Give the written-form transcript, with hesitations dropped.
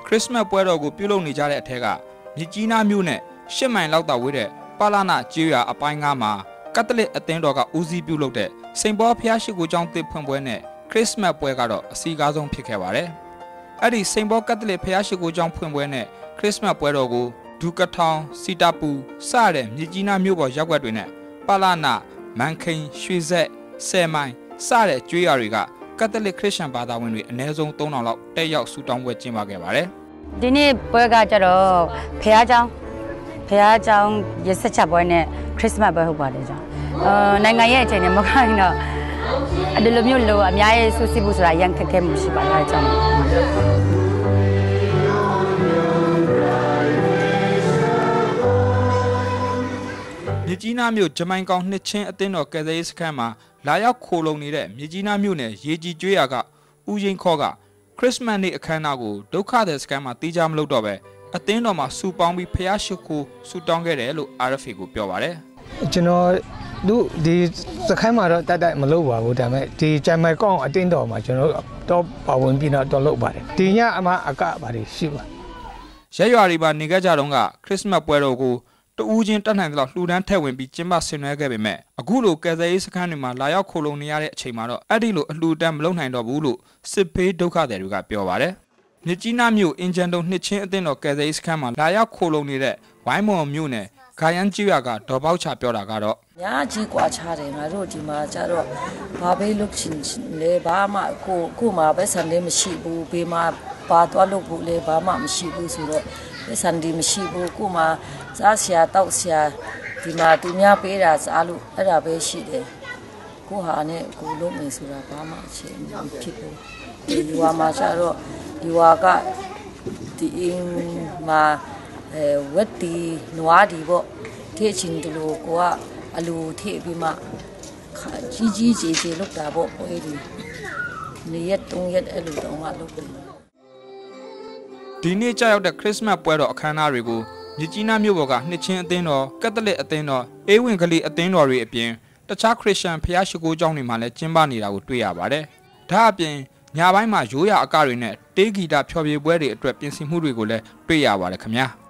ခရစ်စမတ်ပွဲတော်ကိုပြုလုပ်နေကြတဲ့အထက်ကမြစ်ကြီးနားမြို့နဲ့10 မိုင်လောက်သာဝေးတဲ့ပါလာနာကျေးရွာအပိုင်း9မှာကက်သလစ်အသင်းတော်ကဦးစီးပြုလုပ်တဲ့စိန်ပေါဖျားရှိခိုးကျောင်းသစ်ဖွင့်ပွဲနဲ့ခရစ်စမတ်ပွဲကတော့အစီအကားဆုံးဖြစ်ခဲ့ပါတယ်။အဲ့ဒီစိန်ပေါကက်သလစ်ဖျားရှိခိုးကျောင်းဖွင့်ပွဲနဲ့ခရစ်စမတ်ပွဲတော်ကိုဒူကထောင်စီတာပူစတဲ့မြစ်ကြီးနားမြို့ပေါ်ရပ်ကွက်တွေနဲ့ပါလာနာမန်ခိန်ရွှေဆက်10 မိုင်စတဲ့ကျွေးရတွေကကက်သလစ်ခရစ်ယာန်ဘာသာဝင်တွေအနည်းဆုံး3000လောက်တက်ရောက်ဆုတောင်းပွဲကျင်းပခဲ့ပါတယ်။ဒီနေ့ပွဲကကြတော့ဖျားကျောင်းရစ်စချက်ပွဲနဲ့ခရစ်စမတ်ပွဲဟုတ်ပါတယ်ကြောင့်နိုင်ငံရဲ့အချိန်နဲ့မခိုင်းတော့ဒီလိုမျိုးလိုအများကြီးဆူဆီဖို့ဆိုတာရန်ခက်ခဲမှုရှိပါတယ်ကြောင့်မြစ်ကြီးနားမြို့ဂျမိုင်ကောင်နှစ်ချင်းအသင်းတော်ကယ်ဆယ်ရေးစခန်းမှာလာရောက်ခိုလုံနေတဲ့မြစ်ကြီးနားမြို့နယ်ရေကြီးကျွေးရကဦးရင်ခေါ်ကခရစ်စမတ်နေ့အခမ်းအနားကိုဒုက္ခသည်စခန်းမှာတီးကြမလို့တော့ပဲအသင်းတော်မှာစူပေါင်းပြီးဖျားရှိခိုးစူတောင်းခဲ့တယ်လို့ RFA ကိုပြောပါတယ်ကျွန်တော်တို့ဒီစခန်းမှာတော့တိုက်မလုပ်ပါဘူးဒါပေမဲ့ဒီဂျမိုင်ကောင်အသင်းတော်မှာကျွန်တော်တော့ပါဝင်ပြီးတော့လုပ်ပါတယ်ဒီညအမအကပါတယ်ရှိပါရဲရွာတွေမှာနေခဲ့ကြတော့ကခရစ်စမတ်ပွဲတော်ကိုတဦးချင်းတက်နိုင်တဲ့လောက်လှူဒန်းထည့်ဝင်ပြီးကျင်းပဆင်နွှဲခဲ့ပေမဲ့အခုလိုကယ်ဆယ်ရေးစခန်းတွေမှာလာရောက်ခိုလုံနေရတဲ့အချိန်မှာတော့အဲ့ဒီလိုအလှူဒန်းမလုပ်နိုင်တော့ဘူးလို့စစ်ဖေးဒုက္ခသည်တွေကပြောပါတယ်မြစ်ကြီးနားမြို့အင်ဂျန်တုံနှစ်ချင်းအသင်းတော်ကယ်ဆယ်ရေးစခန်းမှာလာရောက်ခိုလုံနေတဲ့ဝိုင်းမော်မြို့နယ်ဂိုင်ယန်ကြီးရွာကဒေါ်ပေါချပြောတာကတော့ညာကြီးကွာချတယ်ငါတို့ဒီမှာကျတော့ဘာပဲလုပ်ချင်လဲဘာမှကိုမှပဲစံလေးမရှိဘူးဘေးမှာပါသွားလို့ဘူးလေဘာမှမရှိဘူးဆိုတော့စံဒီမရှိဘူးကိုမှစားဆရာတောက်ဆရာဒီမှာသူများပေးတာစားလို့အဲ့ဒါပဲရှိတယ်ကိုဟာနဲ့ကိုလုံးမယ်ဆိုတာဘာမှအချိန်မဖြစ်ဘူးဒီရွာမှာကျတော့ဒီရွာကဒီအင်းမှာဝက်တီနွားဒီပေါ့ထည့်ချင်တယ်လို့ကိုကအလူထည့်ပြီးမှကြီးကြီးလောက်တာပေါ့အဲ့ဒီနေ့ရက်3ရက်အဲ့လိုတော့မှလုပ်တယ်ဒီနေ့ကြာရောက်တဲ့ခရစ်စမတ်ပွဲတော်အခမ်းအနားတွေကိုမြစ်ကြီးနားမြို့ပေါ်ကနှစ်ချင်းအသင်းတော်ကက်သလစ်အသင်းတော်အေးဝင်ကလေးအသင်းတော်တွေအပြင်တခြားခရစ်ယာန်ဖျားရှိခိုးကျောင်းတွေမှာလည်းကျင်းပနေတာကိုတွေ့ရပါတယ်။ဒါအပြင်ညပိုင်းမှာရိုးရာအကတွေနဲ့တေးဂီတဖျော်ဖြေပွဲတွေအတွက်ပြင်ဆင်မှုတွေကိုလည်းတွေ့ရပါတယ်ခင်ဗျာ။